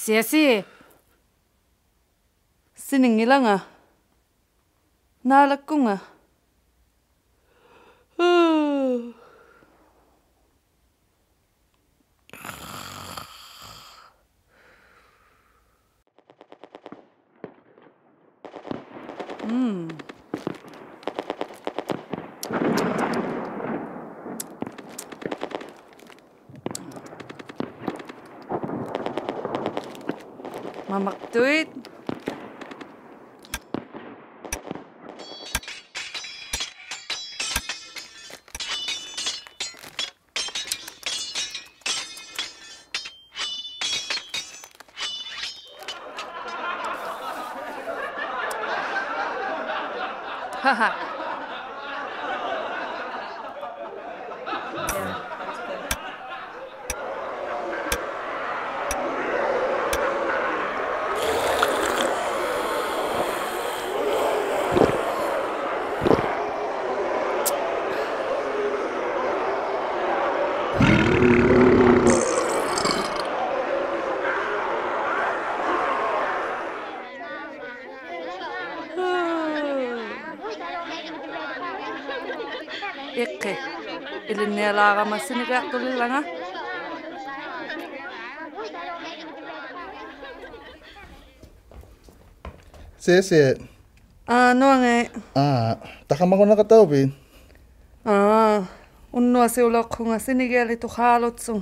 Siasi. Siningilanga. Nalakunga. Mamaktuit. Haha. Ikke. Ilinnialaaqamassini piaqtulillanga. Sesi. Nuange. Takamako nakataupin. Unnua siulokkunga sinikieli tuhaalutsun.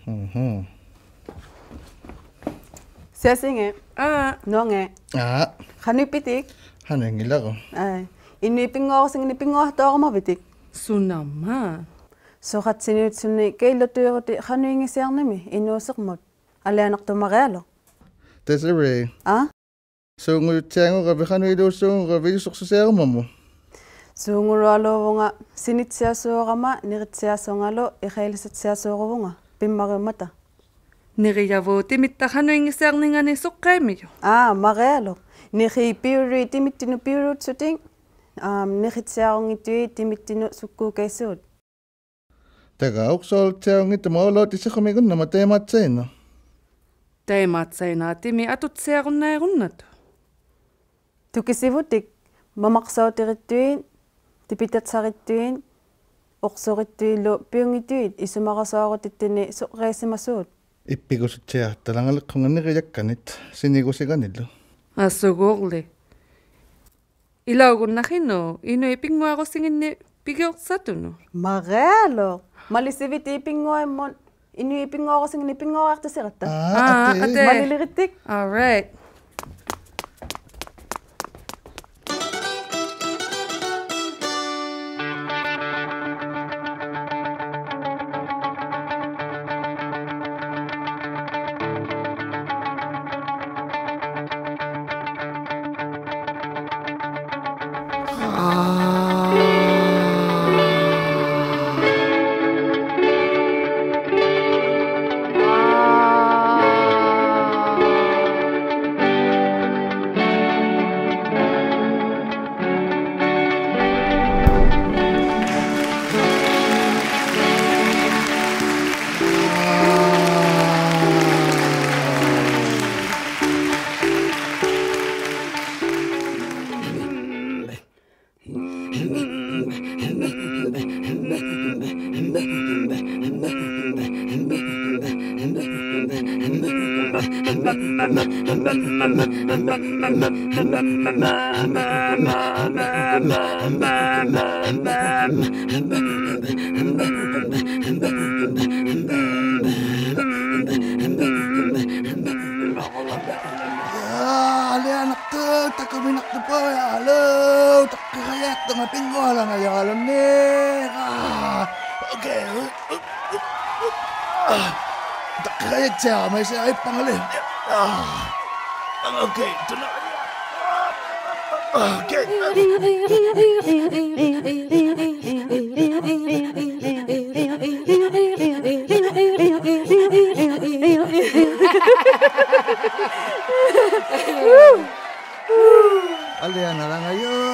Sesinge. Nuange. Hanupitik. Hanengilako. Inipingoorsin nipingoortoormavitik. Sunamma. Soqatsinuutsunni keillotuiruti hanuingisiarnimi inuusermut alianartumarialo. Desiree. Suungutianguqa hanuiluussuunguqa vilusorsusiarumammu. Suungurualuuvunga sinitsiasuorama niritsiasuungalo iqeilisatsiasuoruvunga pimmariummata. Niriyavu timitta hanuingisiarningani suqqaimiyo. Marialo. Niri piuri timittinu piurutsuting. Niritsiaungitui timittinu sukkuukaisuut. Tega uksoltiaungittu maolotisaqumigunna teematseina. Teematseina timi atutsiarunnairunnatu. Tukisivutik mamaqsauterittuin tipitatsarittuin orsorittuillu piungituit isumarasaarutit soqreisimassuut. Ippikusutsiartalangalleqqunganirijakkanit sinigusiganillu. Assuguurli. Ilaugunnaqinu inu ipinguarusinginni pigiursatunu. Marialo. Malisivit ipinguaimmun inu ipinguarusinginni ipinguarartasiratta. Ate. Malilirittik. All right. Kaya may siya ay pangalim. Okay, ito na. Okay. Alian na lang ngayon.